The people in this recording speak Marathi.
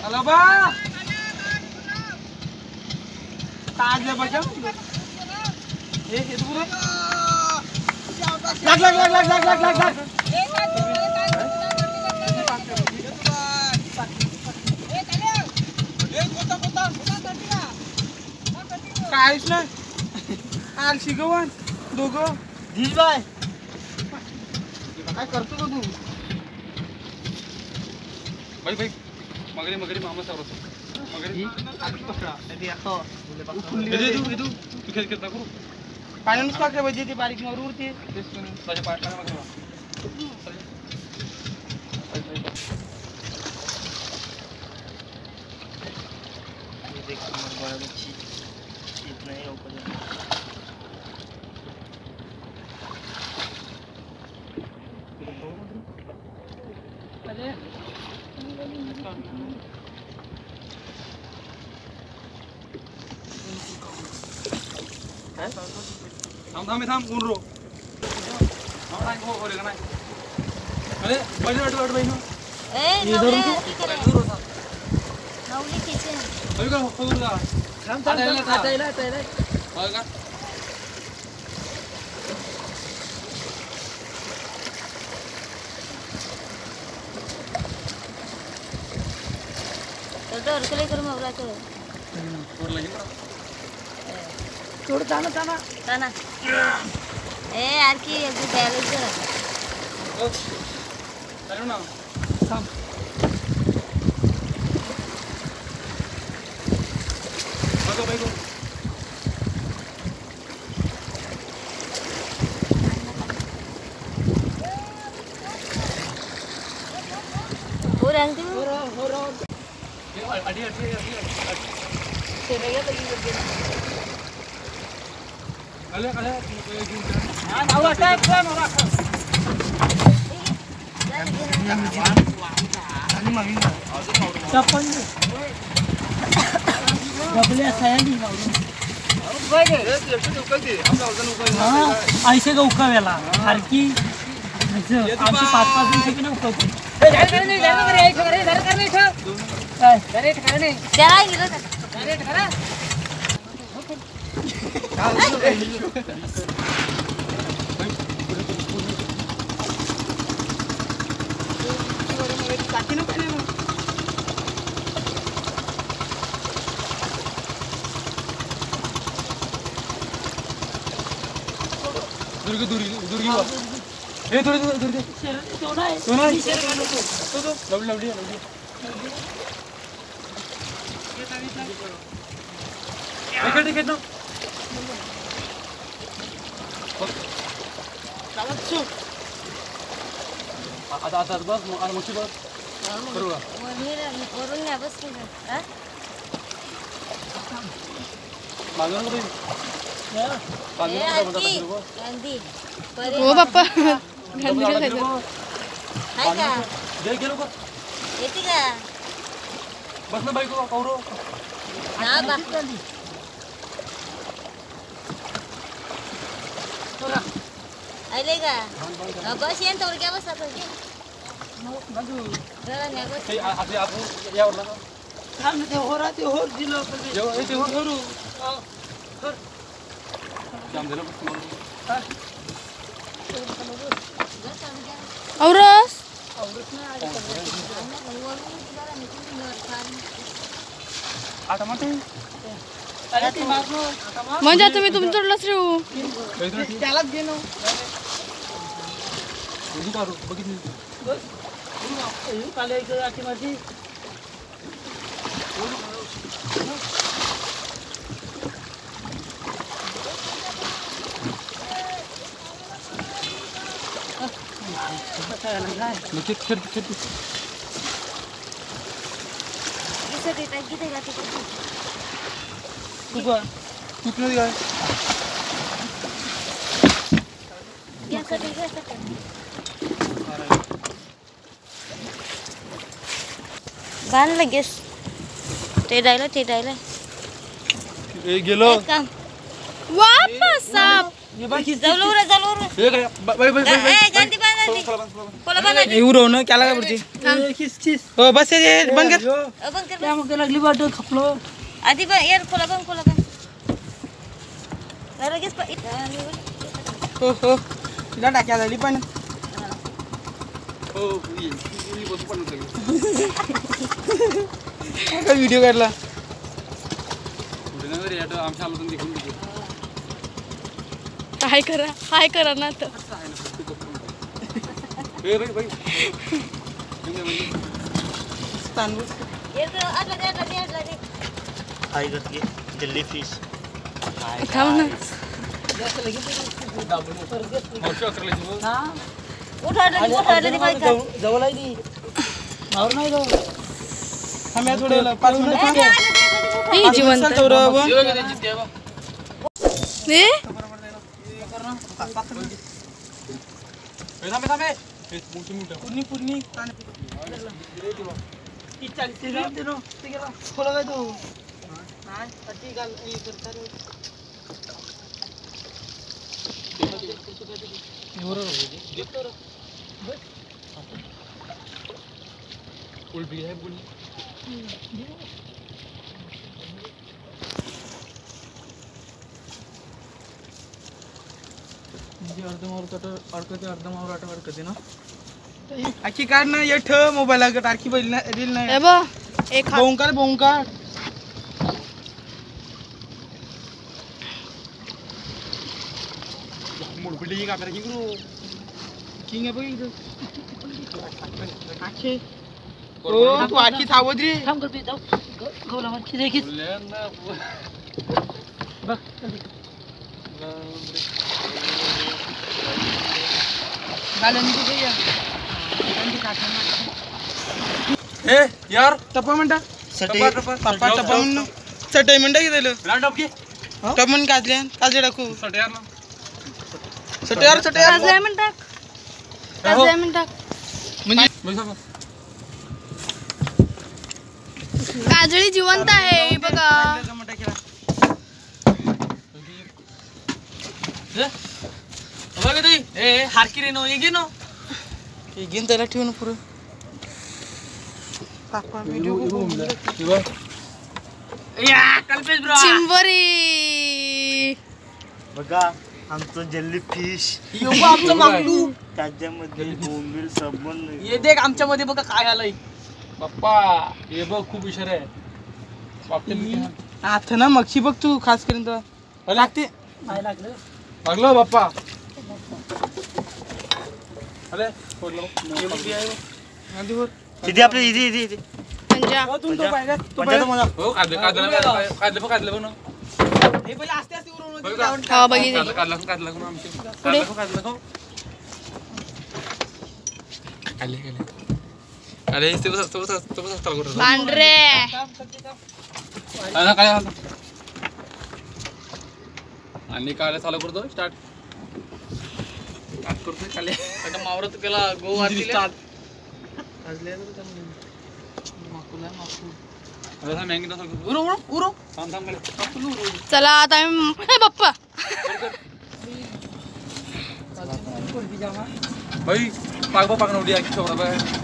Halo, Bang. Taja bajang. Itu bro. Lag. काहीच नाही आलशी गवन दोघं धीर बाय काय करतो का तू भाई मगरी मामा सावरत मगरी पकडा ते आता तू खेळ करता करू पाण्यानुस पाकरे पाहिजे ती बारीक मारू उरते त्याच्या पाठला मग देख मग बड़ा बच्ची इतना ही ऊपर थांब ऊन रो हो नाही अरे बैठ भाई नवली किचन अभी का हो गया थांब आता का तो अरकले करू मग तो और लगी थोड़ा ताना ए यार की अभी बैलेंस ओ चलो ना थांब भाई को हो रंग तू हो अड़ी चलेगा तो ये अले हां नाव टाइप का मारा चप्पल डबले सयानी ऐसे का उकावेला हरकी आमची 5-5 दिन से ना उकवते दुर्गी ए दूर सोना है लवली ठीक ना आता बस मोठी बस बरोबर वरून या बस मागून गांधी ओ बाप्पा हाय का गेलो का येते का बस ना बाईक कौरो ना बस आले का बस येन तो क्या बस आता जरा न्या बस ते आपले आपण यावर ना थांब ते हो राहते हो दिलो ते हो करू जाम दिलं औरस आता मग म्हणजे तुम्ही तुमच्याकडलंच रेऊ त्यालाच घेणं बघितली काले आठी माझी बांध लगेच ते डायला गेलो काम वापस साप जाऊ रे बाय गांधी बांध उरव ना केला काय पुढची हो बस ये बंद कर मग लागली वाट खपलो आधी पण यार खोला पण लगेच हो हो तिला टाक्या झाली पण हो ही बसू पण सगळं व्हिडिओ काढला रे यात आमच्या आलो देखून हाय करा ना तर ए भाई भाई हाय करके जल्दी फिश थांब ना मावशी अकराला येतो उठायला जवळ आहे मावर नाही जाऊ थांब्या थोडं 5 मिनिट थांब्या ही जिवंत ए पुरणी खोला काय तू उलटी आहे बोल अर्ध आखी काढ ना ये ठेव मोबाईल टारकी बैल ना रील नाही ए बा एक हात भोंकार मुडपिली का आपल्याला किंग किंग आहे बघ इथं आखी ओ तू आखी सावध रे थांब करते जाऊ गोला मच्छी देखील ए यार टप्पा म्हणता सटे टप्पा म्हणून चटई म्हणता की दिलं लँड ऑफ की टप म्हणून काजले टाकू सट यार ना चटई यार काजलाय म्हण टाक काजलाय म्हण टाक म्हणजे काजळी जिवंत आहे बघा हारकी रे नो ये नो घेऊन त्याला ठेवून पुरं कल्पेश ब्रो चिंबोरी बघा आमचं जल्ली फिश आमचं मागलू त्याच्यामध्ये बोंबील सबन ये देख आमच्या मध्ये बघा काय आलंय बाप्पा हे बघ खूप इशारा आहे बापटे आता ना मक्षी बघ तू खास करून तर लागते काय लागलं लागलो बाप्पा अरे फोडलो तिथे आपल्या इथे पंजा हो काढलं बघ ना हे पहिले आस्ते आस्ते उरवून बघ का? हा बघितली काढलं ना आमचे काढलं अरे ते बस पांढरे काय आणि काय चालू करतो स्टार्ट करतोय काले आता मावरत केला गोवा चला आता आम्ही बाप्पा भाई पाक नव्हती छोटा